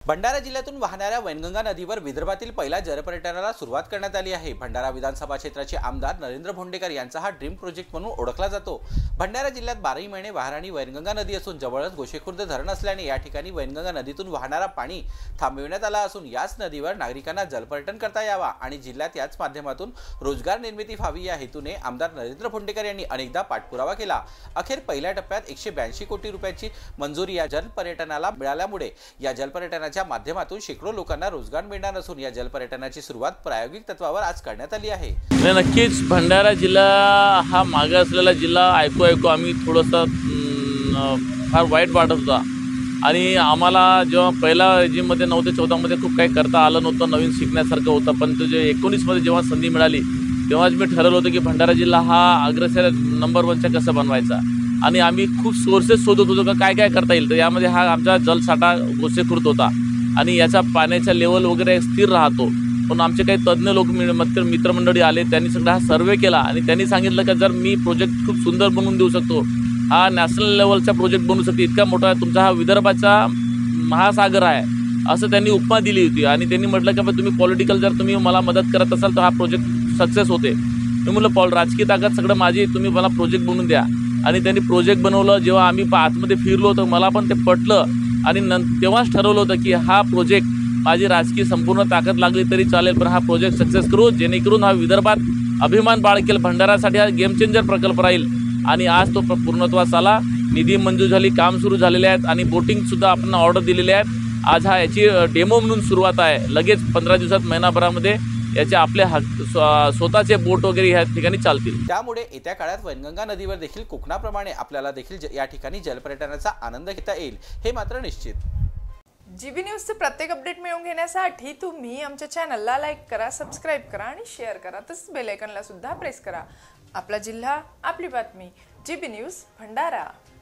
भंडारा जिल्ह्यातून वाहणाऱ्या वैनगंगा नदीवर विदर्भातील पहिल्या जलपर्यटनाला सुरुवात करण्यात आली आहे। भंडारा विधानसभा क्षेत्राचे आमदार नरेंद्र भोंडेकर यांचा हा ड्रीम प्रोजेक्ट म्हणून ओळखला जातो। भंडारा जिल्ह्यात 12 महिने वाहणारी वैनगंगा नदी असून जवळच गोसेखुर्द धरण असल्याने या ठिकाणी वैनगंगा नदीतून वाहणारा पाणी थांबविण्यात आला असून याच नदीवर नागरिकांना जलपर्यटन करता यावा आणि जिल्ह्यात याच माध्यमातून रोजगार निर्मिती व्हावी या हेतूने आमदार नरेंद्र भोंडेकर यांनी अनेकदा पाठपुरावा केला। अखेर पहिल्या टप्प्यात 182 कोटी रुपयांची मंजुरी या जलपर्यटनाला मिळाल्यामुळे या जलपर्यटनाच्या माध्यमातून शेकडो लोकांना रोजगार मिळणार असून या जलपर्यटनाची सुरुवात प्रायोगिक तत्वावर आज करण्यात आली आहे। नक्कीच भंडारा जिल्हा हा मागे असलेला जिल्हा ऐकू आम्ही थोडंसं फार वाईट वाटत होता आणि आम्हाला जेव्हा पहिला रेजिममध्ये 9 ते 14 मध्ये खूप काही करता आलं नव्हतं, नवीन शिकण्यासारखं होतं, पण जे 19 मध्ये जेव्हा संधी मिळाली तेव्हाच मी ठरवलं होतं की भंडारा जिल्हा हा अग्रेसर नंबर 1चा कसा बनवायचा आणि आम्ही खूप सोर्सेस शोधत होतो का काय करता येईल। तर यामध्ये हा आमचा जलसाठा गोसेखुर्द होता आणि याचा पाण्याचा लेवल वगैरे स्थिर राहतो। पण आमचे काही तज्ज्ञ लोक मित्रमंडळी आले, त्यांनी सगळा हा सर्वे केला आणि त्यांनी सांगितलं की जर मी प्रोजेक्ट खूप सुंदर बनवून देऊ शकतो, हा नॅशनल लेवलचा प्रोजेक्ट बनवू शकतो, इतका मोठा तुमचा हा विदर्भाचा महासागर आहे असं त्यांनी उपमा दिली होती। आणि त्यांनी म्हटलं की तुम्ही पॉलिटिकल जर तुम्ही मला मदत करत असाल तर हा प्रोजेक्ट सक्सेस होते। मी म्हटलं राजकीय ताकद सगळं माझी, तुम्ही मला प्रोजेक्ट बनवून द्या। आणि त्यांनी प्रोजेक्ट बनवलं। जेव्हा आम्ही आतमध्ये फिरलो तर मला पण ते पटलं आणि तेव्हाच ठरवलं होतं की हा प्रोजेक्ट माझी राजकीय संपूर्ण ताकद लागली तरी चालेल, पण हा प्रोजेक्ट सक्सेस करू जेणेकरून हा विदर्भात अभिमान बाळगेल, भंडारासाठी हा गेम चेंजर प्रकल्प राहील। आणि आज तो पूर्णत्वास आला, निधी मंजूर झाली, काम सुरू झालेले आहेत आणि बोटिंगसुद्धा आपण ऑर्डर दिलेले आहेत। आज हा याची डेमो म्हणून सुरुवात आहे, लगेच 15 दिवसात महिनाभरामध्ये याचे आपले स्वतःचे बोट वगैरे या ठिकाणी चालतील। त्यामुळे येत्या काळात वैनगंगा नदीवर देखील कोकणाप्रमाणे आपल्याला देखील या ठिकाणी जलपर्यटनाचा आनंद घेता येईल, हे मात्र निश्चित। जीबी न्यूजचे प्रत्येक अपडेट मिळवून घेण्यासाठी तुम्ही आमच्या चॅनलला लाईक करा, सबस्क्राइब करा आणि शेअर करा, तसंच बेल आयकॉनला सुद्धा प्रेस करा। आपला जिल्हा, आपली बातमी, जीबी न्यूज भंडारा।